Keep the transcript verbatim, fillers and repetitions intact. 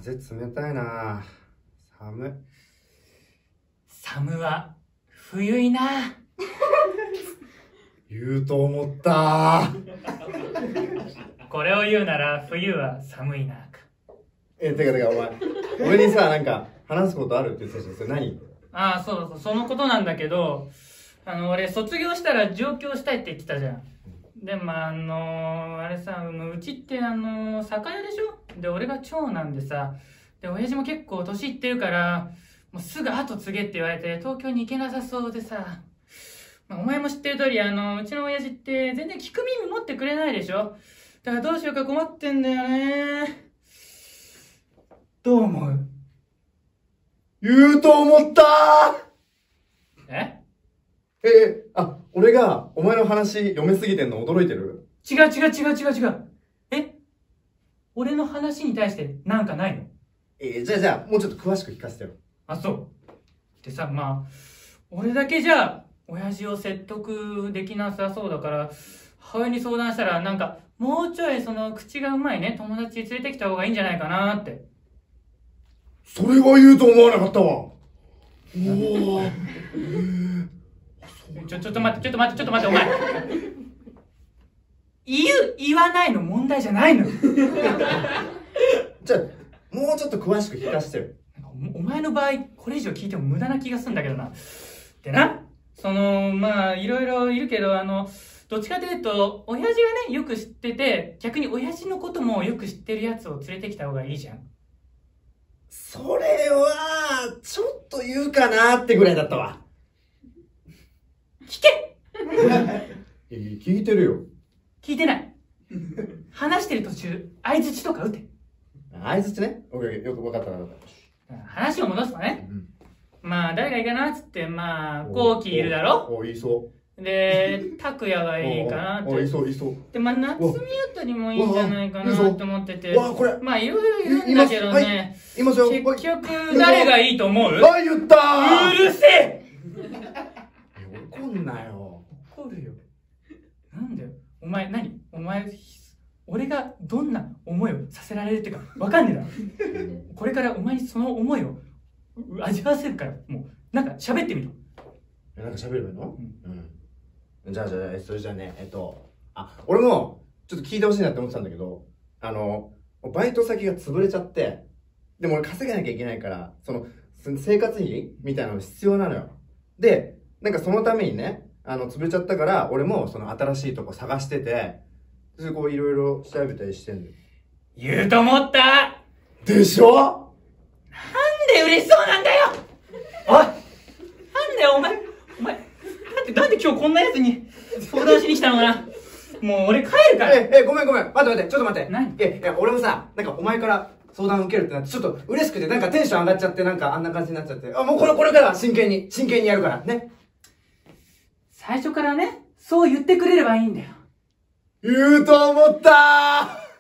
風冷たいな。寒い。 寒は冬いな。 言うと思った。 これを言うなら冬は寒いなか。 え、てかてかお前、俺にさ、なんか話すことあるって言ってたじゃん。それ何？ ああ、そうそう、そのことなんだけど、あの、俺卒業したら上京したいって言ってたじゃん。でもあのー、あれさ、うちってあのー、酒屋でしょ。で、俺が長男でさ、で、親父も結構年いってるから、もうすぐ後継げって言われて東京に行けなさそうでさ、まあ、お前も知ってる通り、あの、うちの親父って全然聞く耳持ってくれないでしょ。だからどうしようか困ってんだよね。どう思う？ 言うと思ったー。 ええ、あ、俺がお前の話読めすぎてんの驚いてる？ 違う違う違う違う違う。え俺の話に対してなんかないの？ え、じゃあじゃあ、もうちょっと詳しく聞かせてよ。 あ、そう。でさ、まあ、俺だけじゃ、親父を説得できなさそうだから、母親に相談したら、なんか、もうちょいその、口がうまいね、友達連れてきた方がいいんじゃないかなって。 それは言うと思わなかったわ。おー。 ちょ、ちょっと待って、ちょっと待って、ちょっと待って、お前。言う、言わないの問題じゃないの。 じゃあ、もうちょっと詳しく聞かせてよ。 お前の場合、これ以上聞いても無駄な気がするんだけどな。でな、その、まあ、いろいろいるけど、あの、どっちかというと、親父がね、よく知ってて、逆に親父のこともよく知ってるやつを連れてきた方がいいじゃん。 それは、ちょっと言うかなってぐらいだったわ。 聞け聞いてるよ。 聞いてない。話してる途中、相槌とか打て。 相槌ね。オッケーオッケー。よく分かった分かった。 話を戻すとね、うん、まあ、誰がいいかなっつって、まあ、コウキいるだろ。 お、いいそう。 で、拓也がいいかなって。 お、いいそう、いいそう。 で、まあ、夏美あたりもいいんじゃないかなって思ってて。 わ、これ。 まあ、いろいろいるんだけどね。 いますよ。 結局、誰がいいと思う？ あ、言ったー。 うるせえ。 怒んなよ。 怒るよ。なんだよ。お前、何？お前、俺がどんな思いをさせられるってかわかんねえだろ。これからお前にその思いを味わわせるから、もう、なんか喋ってみろ。 なんか喋ればいいの？うん。うん、じゃあ、じゃあ、それじゃあね、えっと、あ、俺も、ちょっと聞いてほしいなって思ってたんだけど、あの、バイト先が潰れちゃって、でも俺稼げなきゃいけないから、その、生活費みたいなの必要なのよ。で、なんかそのためにね、あの、潰れちゃったから、俺もその新しいとこ探してて、それでこういろいろ調べたりしてんのよ。 言うと思った。 でしょ？なんで嬉しそうなんだよ。おい、なんだよお前、お前、だってなんで今日こんなやつに相談しに来たのかな。もう俺帰るから。 え、え、ごめんごめん。待って待って、ちょっと待って。 何？ え、え、俺もさ、なんかお前から相談受けるってなって、ちょっと嬉しくて、なんかテンション上がっちゃって、なんかあんな感じになっちゃって。あ、もうこれ、これからは真剣に、真剣にやるから、ね。 最初からね、そう言ってくれればいいんだよ。 言うと思ったー。